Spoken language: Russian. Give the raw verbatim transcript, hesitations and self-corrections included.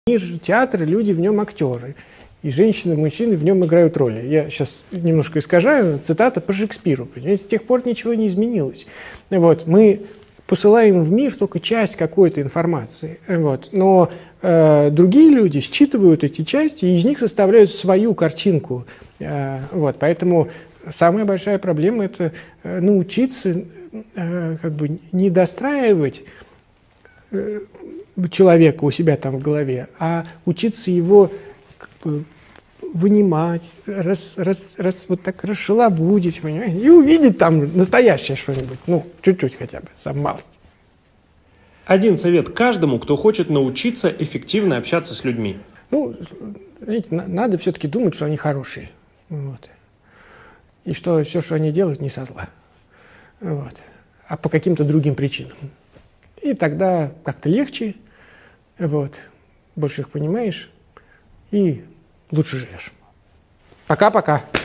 Мир театра, люди в нем актеры. И женщины, и мужчины в нем играют роли. Я сейчас немножко искажаю, цитата по Шекспиру. Понимаете? С тех пор ничего не изменилось. Вот. Мы посылаем в мир только часть какой-то информации. Вот. Но э, другие люди считывают эти части и из них составляют свою картинку. Э, вот. Поэтому самая большая проблема – это э, научиться э, как бы не достраивать э, человека у себя там в голове, а учиться его как бы вынимать, раз, раз, раз, вот так расшалобудить, понимаете, и увидеть там настоящее что-нибудь, ну, чуть-чуть хотя бы, сам малость. Один совет каждому, кто хочет научиться эффективно общаться с людьми. Ну, знаете, надо все-таки думать, что они хорошие, вот, и что все, что они делают, не со зла, вот, а по каким-то другим причинам. И тогда как-то легче, вот, больше их понимаешь и лучше живешь. Пока-пока.